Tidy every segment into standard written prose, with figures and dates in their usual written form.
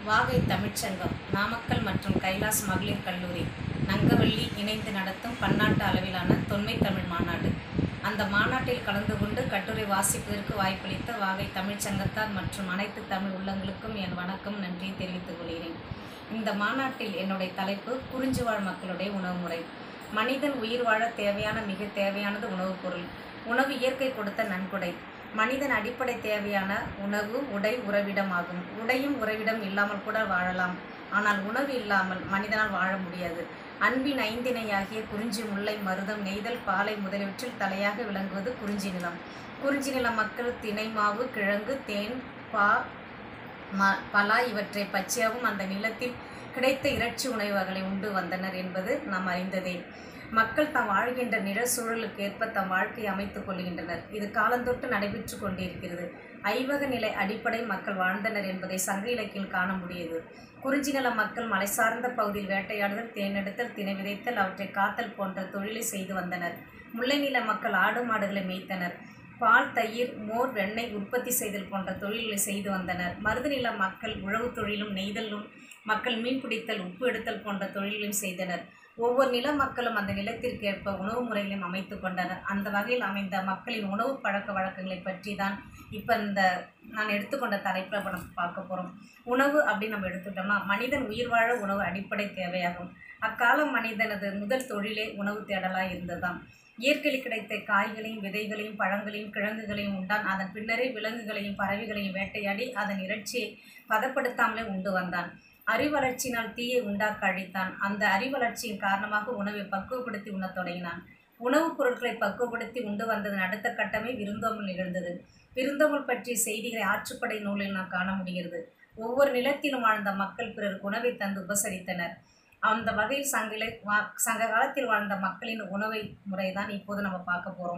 வாகை தமிழ்ச்சங்கம், நாமக்கல் மற்றும் கைலாஸ் மகளிர் கல்லூரி, நங்கவள்ளி இணைந்து நடத்தும் பன்னாட்டு அளவிலான தொன்மை தமிழ் மாநாடு. அந்த மாநாட்டில் கலந்து கொண்டு கட்டுரை வாசிப்பதற்கு வாய்ப்பளித்த வாகை தமிழ்ச்சங்கத்தார் மற்றும் அனைத்து தமிழ் உள்ளங்களுக்கும் என் வணக்கம், நன்றி தெரிவித்துக் கொள்கிறேன். இந்த மாநாட்டில் என்னுடைய தலைப்பு குறிஞ்சிவாழ் மக்களுடைய உணவு முறை. மனிதன் உயிர் வாழ தேவையான மிக தேவையானது உணவுப் பொருள். உணவு இயற்கை கொடுத்த நன்கொடை. மனிதன் அடிப்படை தேவையான உணவு, உடை, உறைவிடம் ஆகும். உடையும் உறைவிடம் இல்லாமல் கூட வாழலாம். ஆனால் உணவு இல்லாமல் மனிதனால் வாழ முடியாது. அன்பின் ஐந்திணையாகிய குறிஞ்சி, முல்லை, மருதம், நெய்தல், பாலை முதலியவற்றில் தலையாக விளங்குவது குறிஞ்சி நிலம். குறிஞ்சி நில மக்கள் தினை, மாவு, கிழங்கு, தேன், பலா இவற்றை பச்சையாகவும் அந்த நிலத்தில் கிடைத்த இறைச்சி உணவுகளை உண்டு வந்தனர் என்பது நாம் அறிந்ததே. மக்கள் தாம் வாழ்கின்ற நிழல் சூழலுக்கு ஏற்ப தம் வாழ்க்கையை அமைத்துக் கொள்கின்றனர். இது காலந்தொட்டு நடைபெற்று கொண்டிருக்கிறது. ஐவக நிலை அடிப்படை மக்கள் வாழ்ந்தனர் என்பதை சங்க இலக்கியம் காண முடியுது. குறிஞ்சி நில மக்கள் மலை சார்ந்த பகுதியில் வேட்டையாடுதல், தேனெடுத்தல், திணை விதைத்தல், அவற்றை காத்தல் போன்ற தொழிலை செய்து வந்தனர். முல்லை நில மக்கள் ஆடு மாடுகளை மேய்த்தனர். பால், தயிர், மோர், வெண்ணெய் உற்பத்தி செய்தல் போன்ற தொழில்களை செய்து வந்தனர். மருதநில மக்கள் உழவு தொழிலும் நெய்தலும், மக்கள் மீன் பிடித்தல், உப்பு எடுத்தல் போன்ற தொழில்களையும் செய்தனர். ஒவ்வொரு நில மக்களும் அந்த நிலத்திற்கு ஏற்ப உணவு முறைகளையும் அமைத்து கொண்டனர். அந்த வகையில் அமைந்த மக்களின் உணவு பழக்க வழக்கங்களை பற்றி தான் இப்போ நான் எடுத்துக்கொண்ட தலைப்பில் நம்ம பார்க்க போகிறோம். உணவு அப்படின்னு நம்ம எடுத்துட்டோம்னா, மனிதன் உயிர் வாழ உணவு அடிப்படை தேவையாகும். அக்காலம் மனிதனது முதல் தொழிலே உணவு தேடலாக இருந்ததாம். இயற்கையில் கிடைத்த காய்களையும் விதைகளையும் பழங்களையும் கிழங்குகளையும் உண்டான். அதன் பின்னரே விலங்குகளையும் பறவைகளையும் வேட்டையாடி அதன் இறைச்சியை பதப்படுத்தாமலே உண்டு வந்தான். அறிவளர்ச்சியினால் தீயை உண்டாக்க அழித்தான். அந்த அறிவளர்ச்சியின் காரணமாக உணவை பக்குவப்படுத்தி உண்ணத் தொடங்கினான். உணவுப் பொருட்களை பக்குவப்படுத்தி உண்டு வந்ததன் அடுத்த கட்டமே விருந்தோம்பல் நிகழ்ந்தது. விருந்தோம்பல் பற்றிய செய்திகளை ஆற்றுப்படை நூலில் நாம் காண முடிகிறது. ஒவ்வொரு நிலத்திலும் வாழ்ந்த மக்கள் பிறருக்கு உணவை தந்து உபசரித்தனர். அந்த வகையில் சங்க காலத்தில் வாழ்ந்த மக்களின் உணவை முறைதான் இப்போது நம்ம பார்க்க போகிறோம்.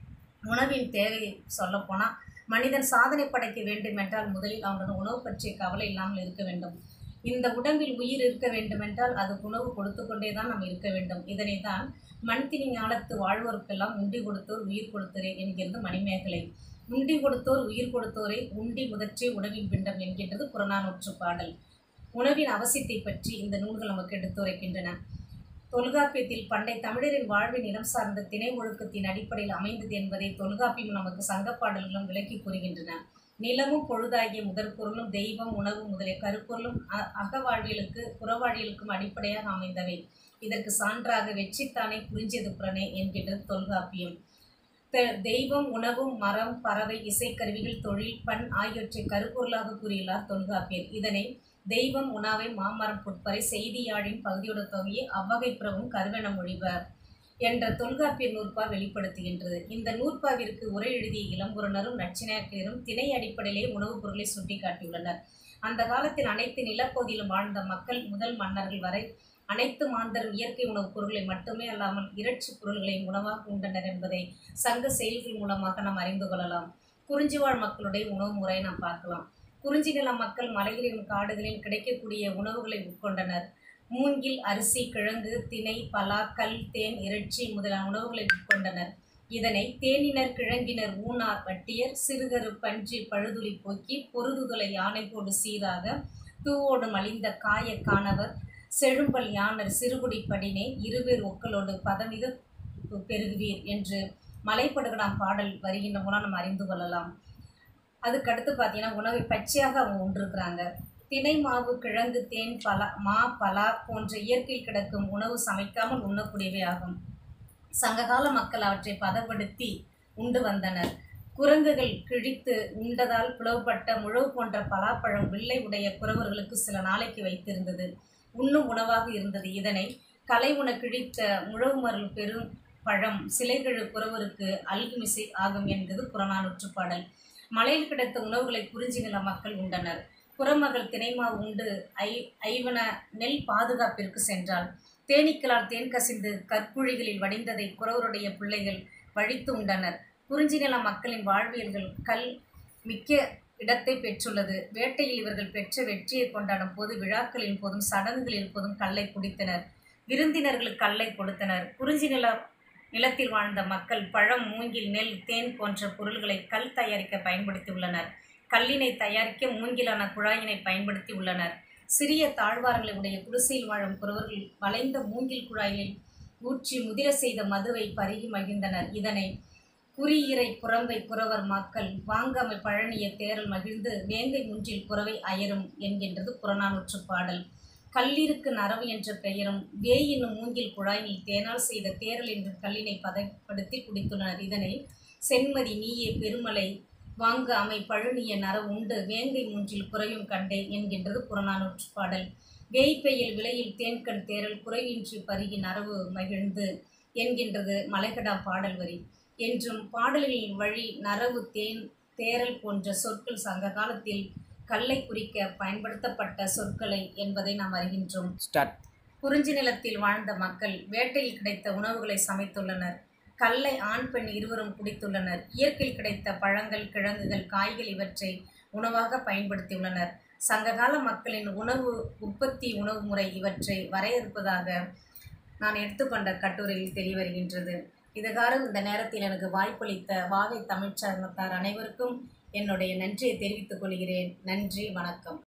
உணவின் தேவை சொல்லப்போனால், மனிதன் சாதனை படைக்க வேண்டும் என்றால் முதலில் அவனது உணவு பற்றிய கவலை இல்லாமல் இருக்க வேண்டும். இந்த உடம்பில் உயிர் இருக்க வேண்டுமென்றால் அதுக்கு உணவு கொடுத்து கொண்டே தான் நாம் இருக்க வேண்டும். இதனை தான் மண்திணி ஞாலத்து வாழ்வோருக்கெல்லாம் உண்டி கொடுத்தோர் உயிர் கொடுத்தோரே என்கிறது மணிமேகலை. உண்டி கொடுத்தோர் உயிர் கொடுத்தோரை உண்டி முதற்றே உணவின் பிண்டம் என்கின்றது புறநானூற்று பாடல். உணவின் அவசியத்தை பற்றி இந்த நூல்கள் நமக்கு எடுத்துரைக்கின்றன. தொல்காப்பியத்தில் பண்டை தமிழரின் வாழ்வின் இனம் சார்ந்த திணை ஒழுக்கத்தின் அடிப்படையில் அமைந்தது என்பதை தொல்காப்பியம் நமக்கு சங்கப்பாடல்களும் விளக்கி கூறுகின்றன. நிலமும் பொழுதாகிய முதற்பொருளும் தெய்வம், உணவு முதலிய கருப்பொருளும் அகவாழ்வியலுக்கு புறவாழ்வியலுக்கும் அடிப்படையாக அமைந்தவை. இதற்கு சான்றாக வெற்றித்தானே குறிஞ்சியது புறனே என்கின்றது தொல்காப்பியம். தெய்வம், உணவு, மரம், பறவை, இசைக்கருவிகள், தொழில், பண் ஆகியவற்றை கருப்பொருளாக கூறியுள்ளார் தொல்காப்பியர். இதனை தெய்வம், உணவை, மாமரம், புட்பறை, செய்தியாழின் பகுதியோட தொகையை அவ்வகை புறவும் கருவென மொழிவர் என்ற தொல்காப்பியர் நூற்பா வெளிப்படுத்துகின்றது. இந்த நூற்பாவிற்கு உரை எழுதிய இளம்புறனரும் நச்சினாக்கியரும் திணை அடிப்படையிலே உணவுப் பொருளை சுட்டிக்காட்டியுள்ளனர். அந்த காலத்தில் அனைத்து நிலப்பகுதியிலும் வாழ்ந்த மக்கள் முதல் மன்னர்கள் வரை அனைத்து மாந்தரும் இயற்கை உணவுப் பொருட்களை மட்டுமே அல்லாமல் இறைச்சி பொருள்களையும் உணவாக உண்டனர் என்பதை சங்க செயல்கள் மூலமாக நாம் அறிந்து கொள்ளலாம். குறிஞ்சிவாழ் மக்களுடைய உணவு முறையை நாம் பார்க்கலாம். குறிஞ்சி நில மக்கள் மலைகளிலும் காடுகளில் கிடைக்கக்கூடிய உணவுகளை உட்கொண்டனர். மூங்கில், அரிசி, கிழங்கு, திணை, பலா, கல், தேன், இறைச்சி முதலான உணவுகளை உட்கொண்டனர். இதனை தேனினர், கிழங்கினர், ஊனார், வட்டியர், சிறுகரு, பன்றி, பழுதுளி போக்கி, பொருதுதலை யானை போடு சீராக, தூவோடு மலிந்த காய காணவர், செழும்பல் யானர், சிறுகுடி படினே, இருவேர் ஒக்களோடு பதமிக பெருகுவீர் என்று மலைப்படுகடாம் பாடல் வருகின்ற மூலம் நம்ம அறிந்து கொள்ளலாம். அதுக்கடுத்து பார்த்தீங்கன்னா, உணவை பச்சையாக அவங்க உண்டிருக்கிறாங்க. திணை, மாவு, கிழங்கு, தேன், பலா போன்ற இயற்கையில் கிடக்கும் உணவு சமைக்காமல் உண்ணக்கூடியவை ஆகும். சங்ககால மக்கள் அவற்றை பதப்படுத்தி உண்டு வந்தனர். குரங்குகள் கிழித்து உண்டதால் பிளவுபட்ட முழவு போன்ற பலாப்பழம் வில்லை உடைய குறவர்களுக்கு சில நாளைக்கு வைத்திருந்தது. உண்ணும் உணவாக இருந்தது. இதனை கலை உண கிழித்த முழவு மருள் பெரும் பழம் சிலைகழு குறவருக்கு அல்குமிசை ஆகும் என்கிறது புறநானூற்று பாடல். மலையில் கிடைத்த உணவுகளை குறிஞ்சி நில மக்கள் உண்டனர். புறமகள் திணைமாவு உண்டு ஐவன நெல் பாதுகாப்பிற்கு சென்றாள். தேனீக்களால் தேன் கசிந்து கற்குழிகளில் வடிந்ததை குறவருடைய பிள்ளைகள் வழித்து உண்டனர். குறிஞ்சி நில மக்களின் வாழ்வியல்கள் கல் மிக்க இடத்தை பெற்றுள்ளது. வேட்டையில் இவர்கள் பெற்ற வெற்றியை கொண்டாடும் போது, விழாக்களின் போதும் சடங்குகளின் போதும் கல்லை குடித்தனர். விருந்தினர்களுக்கு கல்லை கொடுத்தனர். குறிஞ்சி நிலத்தில் வாழ்ந்த மக்கள் பழம், மூங்கில், நெல், தேன் போன்ற பொருள்களை கல் தயாரிக்க பயன்படுத்தி உள்ளனர். கல்லினை தயாரிக்க மூங்கிலான குழாயினை பயன்படுத்தி உள்ளனர். சிறிய தாழ்வாரங்களை உடைய குடிசையில் வாழும் குறவர்கள் வளைந்த மூங்கில் குழாயில் ஊற்றி முதிர செய்த மதுவை பருகி மகிழ்ந்தனர். இதனை குறியிறை புறம்பை குறவர் மக்கள் வாங்காமை பழனிய தேரல் மகிழ்ந்து வேங்கை முன்றில் குறவை அயரும் என்கின்றது புறநானூற்று பாடல். கல்லிருக்கு நரவு என்ற பெயரும் வேய் என்னும் மூங்கில் குழாயில் தேனால் செய்த தேரல் என்ற கல்லினை பதப்படுத்தி குடித்துள்ளனர். இதனை சென்மதி நீயே பெருமலை வாங்க அமை பழுனிய நரவு உண்டு வேங்கை மூன்றில் குறையும் கண்டே என்கின்றது புறநானூற்று பாடல். வேய்ப்பெயில் விலையில் தேன்கண் தேரல் குறைவின்றி பருகி நரவு மகிழ்ந்து என்கின்றது மலைகடா பாடல் வரி. என்றும் பாடல்களின் வழி நரவு தேரல் போன்ற சொற்கள் சங்க காலத்தில் கல்லை குறிக்க பயன்படுத்தப்பட்ட சொற்களை என்பதை நாம் அறிகின்றோம். குறிஞ்சி நிலத்தில் வாழ்ந்த மக்கள் வேட்டையில் கிடைத்த உணவுகளை சமைத்துள்ளனர். கல்லை ஆண் பெண் இருவரும் குடித்துள்ளனர். இயற்கையில் கிடைத்த பழங்கள், கிழங்குகள், காய்கள் இவற்றை உணவாக பயன்படுத்தியுள்ளனர். சங்ககால மக்களின் உணவு முறை இவற்றை வரையறுப்பதாக நான் எடுத்துக்கொண்ட கட்டுரையில் தெரியவருகின்றது. இதுகாரம் இந்த நேரத்தில் எனக்கு வாய்ப்பளித்த வாகை தமிழ்ச்சங்கத்தார் அனைவருக்கும் என்னுடைய நன்றியை தெரிவித்துக் கொள்கிறேன். நன்றி, வணக்கம்.